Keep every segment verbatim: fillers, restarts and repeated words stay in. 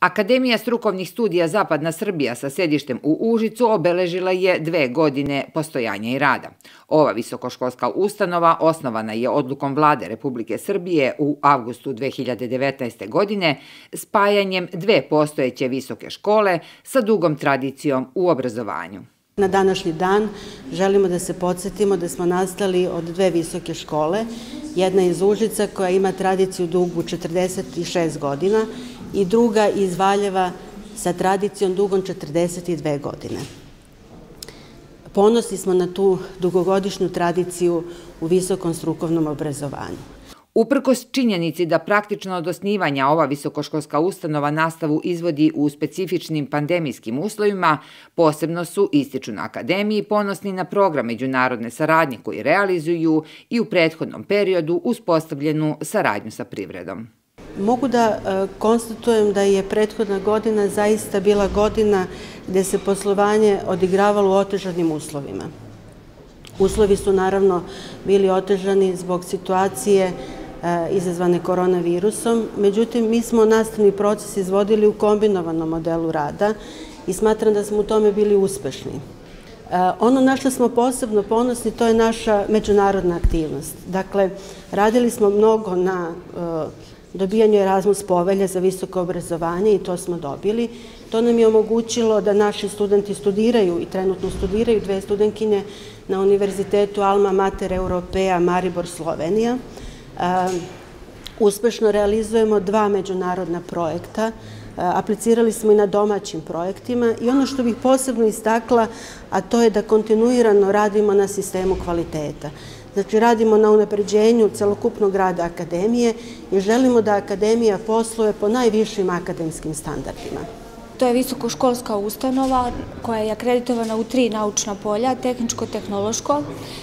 Akademija strukovnih studija Zapadna Srbija sa sedištem u Užicu obeležila je dve godine postojanja i rada. Ova visokoškolska ustanova osnovana je odlukom Vlade Republike Srbije u avgustu dve hiljade devetnaeste. godine spajanjem dve postojeće visoke škole sa dugom tradicijom u obrazovanju. Na današnji dan želimo da se podsjetimo da smo nastali od dve visoke škole, jedna iz Užica koja ima tradiciju dugu četrdeset šest godina i druga iz Valjeva sa tradicijom dugom četrdeset dve godine. Ponosni smo na tu dugogodišnju tradiciju u visokom strukovnom obrazovanju. Uprkos činjenici da praktično od osnivanja ova visokoškolska ustanova nastavu izvodi u specifičnim pandemijskim uslovima, posebno su, ističu na Akademiji, ponosni na program međunarodne saradnje koji realizuju i u prethodnom periodu uspostavljenu saradnju sa privredom. Mogu da konstatujem da je prethodna godina zaista bila godina gde se poslovanje odigravalo u otežanim uslovima. Uslovi su naravno bili otežani zbog situacije izazvane koronavirusom, međutim mi smo nastavni proces izvodili u kombinovanom modelu rada i smatram da smo u tome bili uspešni. Ono na što smo posebno ponosni to je naša međunarodna aktivnost. Dakle, radili smo mnogo na dobijanju Erasmus povelje za visoko obrazovanje i to smo dobili. To nam je omogućilo da naši studenti studiraju i trenutno studiraju dve studentkinje na Univerzitetu Alma Mater Europea Maribor, Slovenija. Uspešno realizujemo dva međunarodna projekta, aplicirali smo i na domaćim projektima i ono što bih posebno istakla, a to je da kontinuirano radimo na sistemu kvaliteta. Znači, radimo na unapređenju celokupnog rada Akademije i želimo da Akademija posluje po najvišim akademskim standardima. To je visokoškolska ustanova koja je akreditovana u tri naučna polja, tehničko-tehnološko,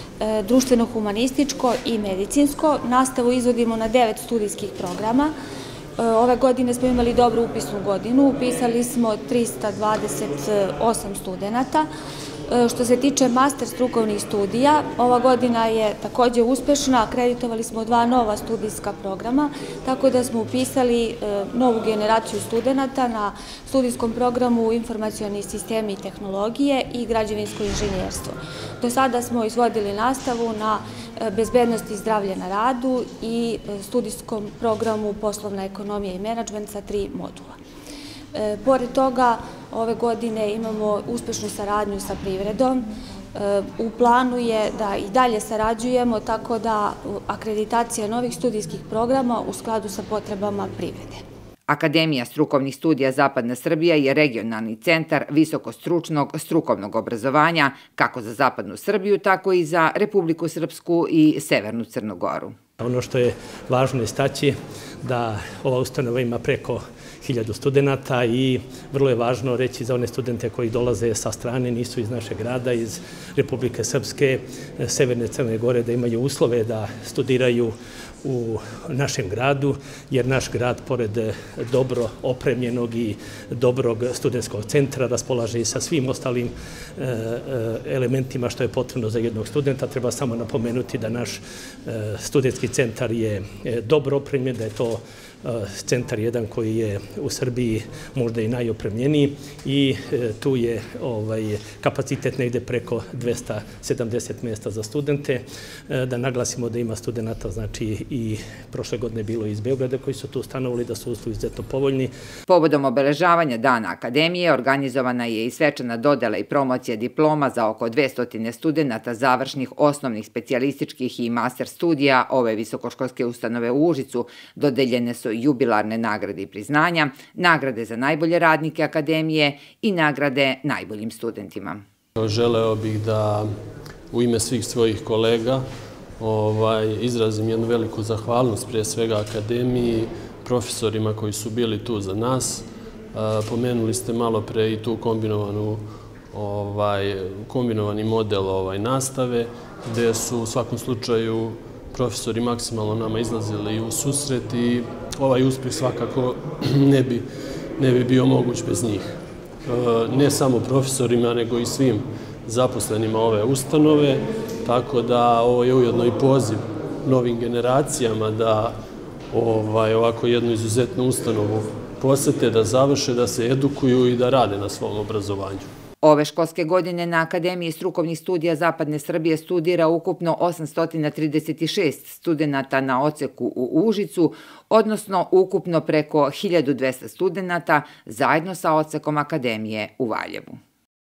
društveno-humanističko i medicinsko. Nastavu izvodimo na devet studijskih programa. Ove godine smo imali dobru upisnu godinu, upisali smo trista dvadeset osam studenata. Što se tiče master strukovnih studija, ova godina je također uspešna, akreditovali smo dva nova studijska programa, tako da smo upisali novu generaciju studenata na studijskom programu informacioni sistemi i tehnologije i građevinsko inženjerstvo. Do sada smo izvodili nastavu na bezbednost i zdravlje na radu i studijskom programu poslovna ekonomija i menadžment sa tri modula. Pored toga, ove godine imamo uspešnu saradnju sa privredom. U planu je da i dalje sarađujemo, tako da akreditacija novih studijskih programa u skladu sa potrebama privrede. Akademija strukovnih studija Zapadna Srbija je regionalni centar visokostručnog strukovnog obrazovanja kako za Zapadnu Srbiju, tako i za Republiku Srpsku i Severnu Crnu Goru. Ono što je važno istaći da ova ustanova ima preko hiljadu studenta i vrlo je važno reći za one studente koji dolaze sa strane, nisu iz našeg grada, iz Republike Srpske, Severne Crne Gore, da imaju uslove da studiraju u našem gradu, jer naš grad, pored dobro opremljenog i dobrog studentskog centra, raspolaže i sa svim ostalim elementima što je potrebno za jednog studenta. Treba samo napomenuti da naš studentski centar je dobro opremljen, da je to centar jedan koji je u Srbiji možda i najopremljeniji i tu je kapacitet negde preko dvesta sedamdeset mjesta za studente. Da naglasimo da ima studenta, znači i prošle godine bilo iz Beograda koji su tu stanovali, da su uslovi izuzetno povoljni. Povodom obeležavanja Dana Akademije organizovana je i svečana dodela i promocija diploma za oko dvesta studenta završnih osnovnih specijalističkih i master studija ove visokoškolske ustanove u Užicu. Dodeljene su jubilarne nagrade i priznanja, nagrade za najbolje radnike Akademije i nagrade najboljim studentima. Želeo bih da u ime svih svojih kolega izrazim jednu veliku zahvalnost prije svega Akademiji, profesorima koji su bili tu za nas. Pomenuli ste malo pre i tu kombinovani model nastave, gde su u svakom slučaju profesori maksimalno nama izlazili u susret i ovaj uspjeh svakako ne bi bio moguć bez njih. Ne samo profesorima, nego i svim zaposlenima ove ustanove, tako da ovo je ujedno i poziv novim generacijama da ovako jednu izuzetnu ustanovu posete, da završe, da se edukuju i da rade na svom obrazovanju. Ove školske godine na Akademiji strukovnih studija Zapadne Srbije studira ukupno osamsto trideset šest studenata na odseku u Užicu, odnosno ukupno preko hiljadu dvesta studenata zajedno sa odsekom Akademije u Valjevu.